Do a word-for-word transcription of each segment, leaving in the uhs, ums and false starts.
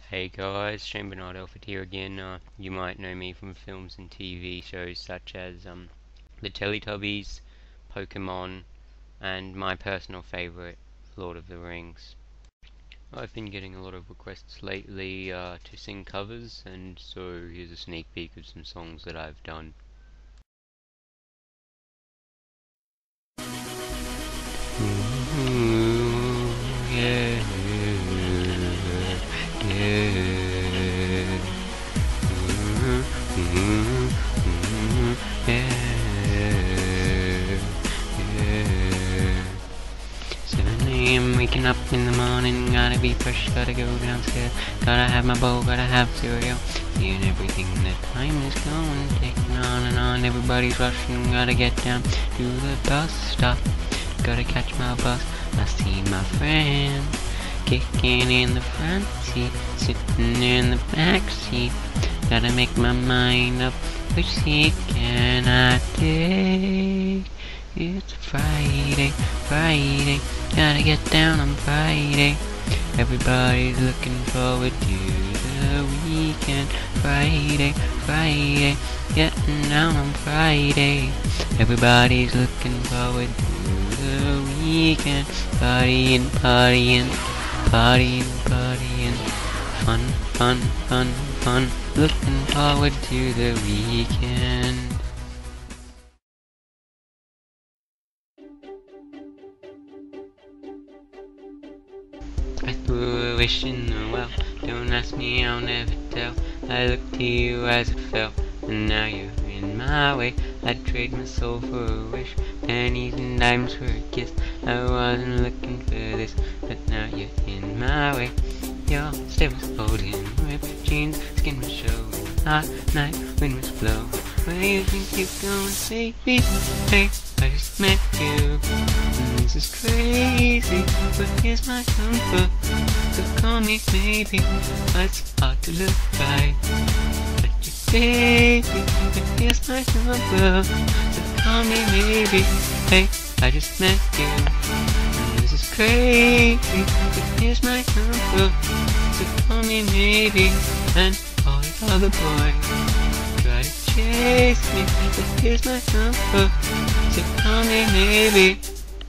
Hey guys, Shane Bernard Alfred here again. Uh, you might know me from films and T V shows such as um, The Teletubbies, Pokemon, and my personal favourite, Lord of the Rings. I've been getting a lot of requests lately uh, to sing covers, and so here's a sneak peek of some songs that I've done. Ooh, yeah, yeah. Mm-hmm, mm-hmm, yeah, yeah. seven a m waking up in the morning, gotta be fresh, gotta go downstairs, gotta have my bowl, gotta have cereal, seeing everything that time is going, taking on and on, everybody's rushing, gotta get down to the bus stop, gotta catch my bus, I see my friends, kicking in the front seat, sitting in the back seat, gotta make my mind up, which seat can I take? It's Friday, Friday, gotta get down on Friday. Everybody's looking forward to the weekend. Friday, Friday, getting down on Friday. Everybody's looking forward to the weekend. Partying, partying, partying, partying. Fun, fun, fun, fun. Looking forward to the weekend. I threw a wish in the well. Don't ask me, I'll never tell. I looked to you as it fell, and now you're in my way. I'd trade my soul for a wish, pennies and dimes for a kiss. I wasn't looking for this, but now you're in my way. Your step was holding, ripped jeans, skin was showing. Hot night, wind was blowing. Where you think you're going, baby? Hey, I just met you. This is crazy, but here's my number. So call me maybe. It's hard to look right at you, baby. But here's my number. So call me maybe. Hey, I just met you. This is crazy, but here's my number. So call me maybe. And all the other boys try to chase me, but here's my number. So call me maybe.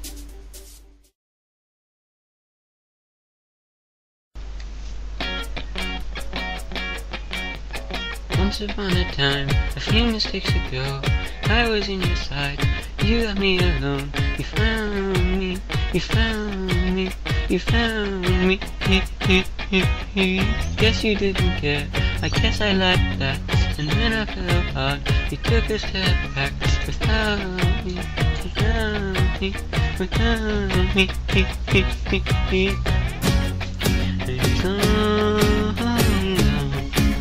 Once upon a time, a few mistakes ago, I was in your side, you left me alone. You found me, you found me, you found me. Guess you didn't care, I guess I liked that. And when I fell hard, you took a step back. Without me, without me, without me. It's all gone.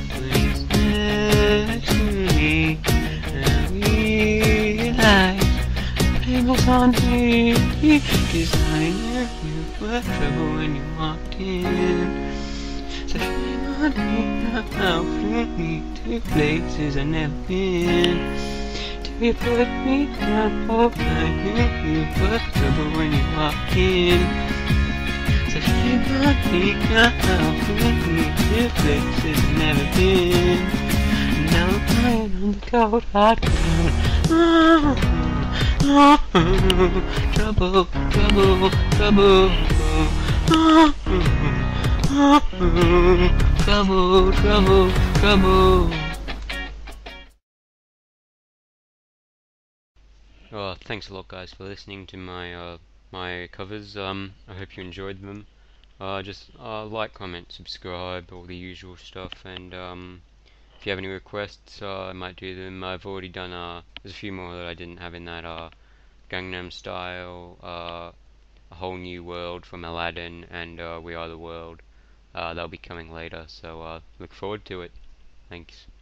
Was on me, cause I knew you were trouble when you walked in. So shame on me now, flew me to places I've never been. Till you put me down, oh I knew you were trouble when you walked in. So shame on me now, flew me to places I've never been. Now I'm lying on the cold hard ground. Oh, oh, oh, trouble, trouble, trouble. Oh, oh, oh, trouble, trouble, trouble. Oh, thanks a lot, guys, for listening to my uh, my covers. Um, I hope you enjoyed them. Uh, just uh, like, comment, subscribe, all the usual stuff, and um. If you have any requests, uh, I might do them. I've already done, uh, there's a few more that I didn't have in that, uh, Gangnam Style, uh, A Whole New World from Aladdin, and, uh, We Are the World. Uh, they'll be coming later, so, uh, look forward to it. Thanks.